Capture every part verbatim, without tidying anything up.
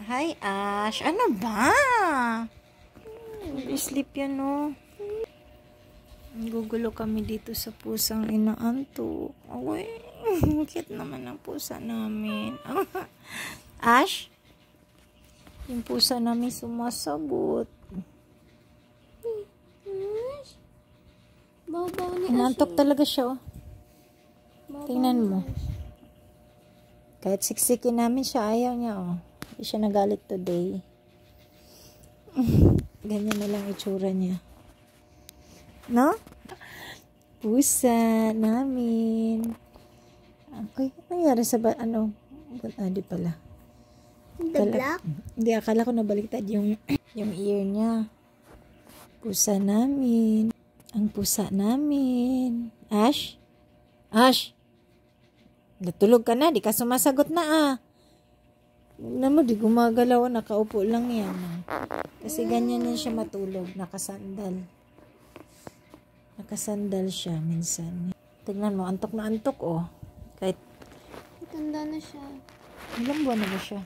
Hi, Ash. Ano ba? Sleep yan, no? Gugulo kami dito sa pusang inaanto. Uy, cute naman ang pusa namin. Ash? Yung pusa namin sumasagot. Ash? Babaw ni Ash. Inantok talaga siya, oh. Tingnan mo. Kahit siksikin namin siya, ayaw niya, oh. Hindi siya nagalit today. Ganyan na lang itsura niya. No? Pusa namin. Okay, ano nangyari sa ba, ano? Ah, di pala. The black? Hindi, akala ko nabaliktad yung, yung ear niya. Pusa namin. Ang pusa namin. Ash? Ash? Natulog ka na, di ka sumasagot na, ah. Naman, di gumagalaw, nakaupo lang yan. Kasi ganyan yan siya matulog, nakasandal. Nakasandal siya minsan. Tignan mo, antok na antok, oh. Kahit, Tanda na siya. ilang buwan na ba siya?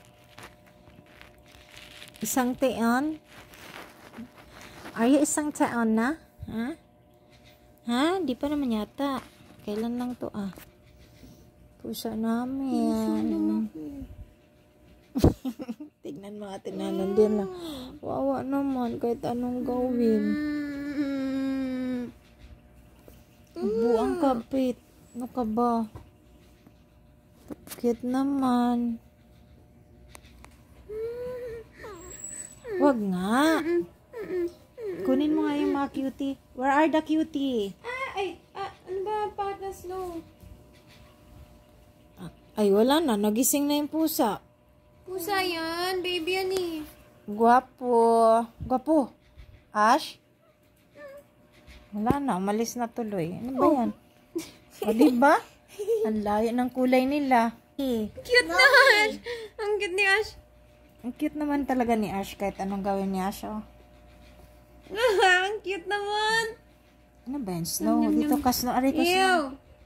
Isang taon? Are you isang taon na? Ha? Ha? Di pa naman yata. Kailan lang to, ah. Pusa namin. Tignan mo ate nanan din lang. Wawa naman kahit anong gawin. Buang kapit. Ano ka ba? Cute naman. Wag nga. Kunin mo nga yung mga cutie. Where are the cutie? Ah, ay, ah, ano ba, partner slow? Ay, wala na. Nagising na yung pusa. Pusa yan, baby yan eh. Guwapo. Guwapo. Ash? Wala na. Umalis na tuloy. Ano ba yan? O, diba? Ang layo ng kulay nila. Eh. Cute na, Ash! Ang cute ni Ash. Ang cute naman talaga ni Ash kahit anong gawin ni Ash, oh. Ang cute naman. Ano ba yan? Snow? Dito ka, Snow. Aray ko, Snow. Ew.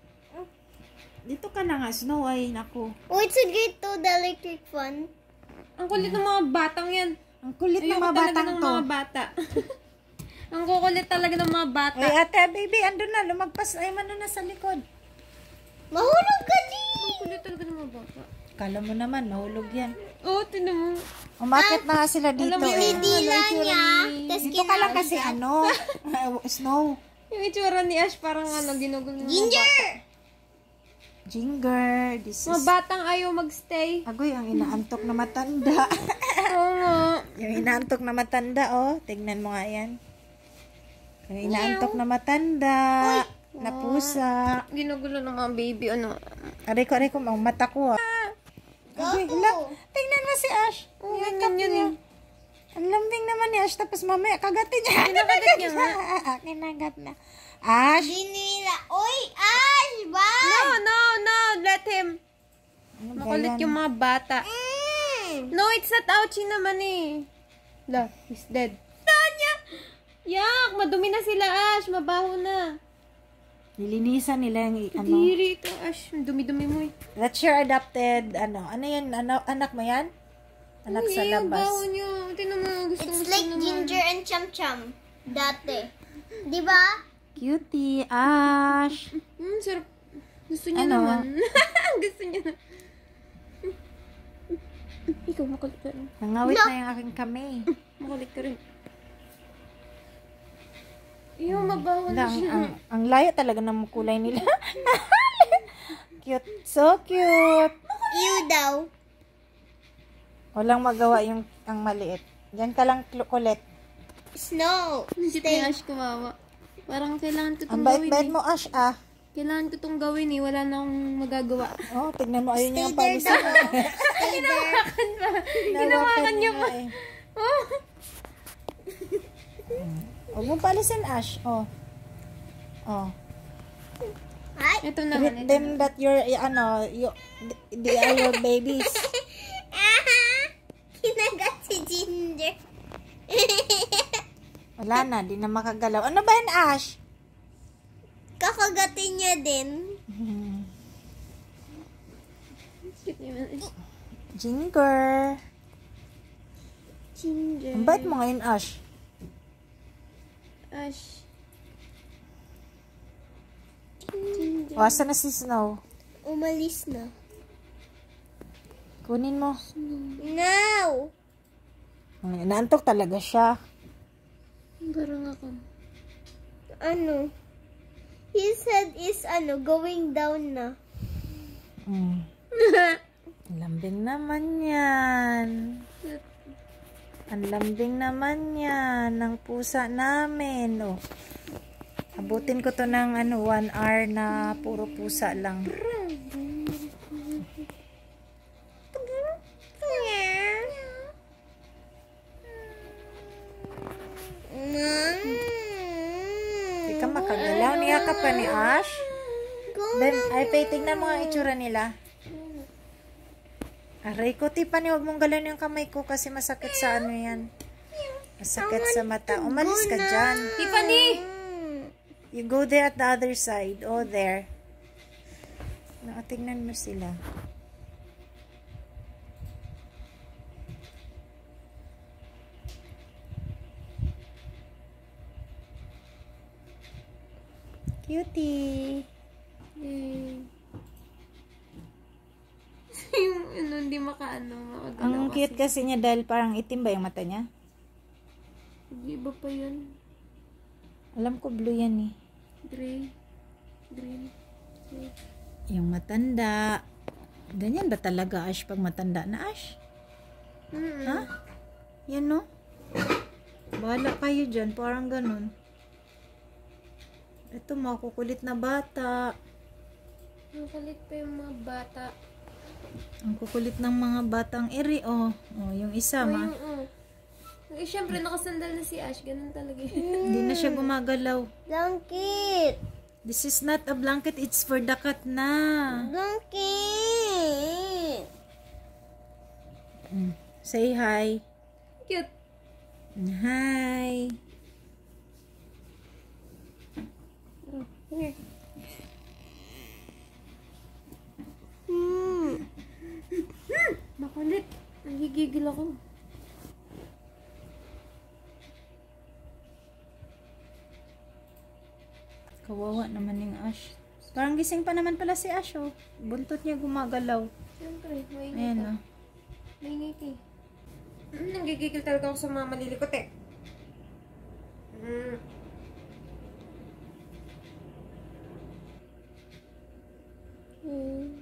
Dito ka na nga, Snow. Ay, naku. Wait to get to the electric fan. Ang kulit ng mga batang yan. Ang kulit ng Ayoko mga talaga batang ng to. mga bata. Ang kukulit talaga ng mga bata. Ay, ate, baby, andun na. Lumagpas. Ay, mano na sa likod. Mahulog ka di! Ang kulit talaga ng mga bata. Kala mo naman, mahulog yan. Oo, oh, tinan mo. Umakit na nga sila dito, Alam mo, eh. Dila niya. Tas Dito ka lang kasi, ano, Snow. Yung itsura ni Ash parang ano, ginugulo ng mga bata. Ginger! Ginger, this Mga is... batang ayaw magstay. Agoy, ang inaantok na matanda. Oo nga. Yung inaantok na matanda, oh. Tignan mo nga yan. Yung inaantok na matanda. Na pusa. Ginugulo ng mga baby, ano. Aray ko, aray ko, ang mata ko, ah. Agoy, hala. Tignan mo si Ash. Oo, Yakap ganyan yun niya. eh. Ang lambing naman ni Ash. Tapos mamaya, kagatin niya. Kinakagat niya nga. Kinagat na. Ash. Dinila. Oy, Ash! Ba? No, no, no. Let him. Ano ba Makulit yan? yung mga bata. Mm. No, it's not ouchie naman eh. La, he's dead. Tanya! Yak, madumi na sila, Ash. Mabaho na. Nilinisan nila yung, ano. Diri ito, Ash. Dumi-dumi mo eh. That's your adopted, ano. Ano yan? Ano, anak mo yan? Anak sa Hindi, ang labas. baho niyo. Tinan mo, gusto It's gusto like naman. Ginger and Chum Chum. Dati. Di ba? Cutie, Ash. Hmm, sarap. Gusto niya Ano? naman. Gusto niya na. Ikaw, makulit ka rin. Nangawit na yung aking kamay. Makulit ka rin. Iyo, mabaho Ang, na ang, siya. ang, ang layo talaga ng kulay nila. Cute. So cute. You daw. Walang magawa yung ang maliit. Diyan ka lang klu- kulit. Snow. Hindi ni Ash kumawa. Parang kailangan ko Ang itong gawin bait-bait eh. mo, Ash, ah. Kailangan ko itong gawin eh. Wala na akong magagawa. Oh, tignan mo. Ayun Stay yung there palisan. daw. Stay there. Hinawakan niya pa. eh. Oh. Huwag mong palisin, Ash. Oh. Oh. Ay. Ito naman. Treat Ito them that you're, y- ano, you, they are your babies. Kinagat si Ginger. Wala na, di na makagalaw. Ano ba yan, Ash? Kakagatin niya din. Cute naman. Ginger. Ginger. Ang bait mo ngayon, Ash. Ash. Ginger. O, asan na si Snow? Umalis na. Kunin mo. Now! Ay, naantok talaga siya. Parang ako. Ano? His head is ano, going down na. Mm. Lambing naman yan. Ang lambing naman yan ng pusa namin. Oh. Abutin ko to ng ano, one hour na puro pusa lang. Hindi ka makagalaw. Niya ka pa ni Ash. Then, ay, pay, tignan mo ang itsura nila. Aray ko, tipa ni, huwag mong galawin yung kamay ko kasi masakit sa ano yan. Masakit sa mata. Umalis ka dyan. Tiffany! You go there at the other side. Oh, there. Nakatingnan mo sila. Cutie. Yay. Yung ano, hindi makaano. Makagalaw Ang cute kasi niya dahil parang itim ba yung mata niya? Iba pa yun. Alam ko blue yan eh. Gray. Green. Gray. Yung matanda. Ganyan ba talaga Ash pag matanda na Ash? Mm-mm. Ha? Yan no? Bahala kayo dyan. Parang ganun. Ito makukulit na bata. Ang kulit pa yung mga bata. Ang kukulit ng mga batang iri oh. Oh, yung isa Oh, ma. yung, oh. Eh, syempre, nakasandal na si Ash. Ganun talaga yun. Hindi na siya gumagalaw. Blanket! This is not a blanket. It's for the cat na. Blanket! Mm. Say hi. Cute. Hi. Here. Hmm. Makulit. Nagigigil ako. Kawawa naman yung Ash. Parang gising pa naman pala si Ash oh. Buntot niya gumagalaw. Siyempre, maingay Ayan ka. oh. Maingay ka eh. Mm, nanggigigil talaga ako sa mga malilikot eh. Mm. Mm.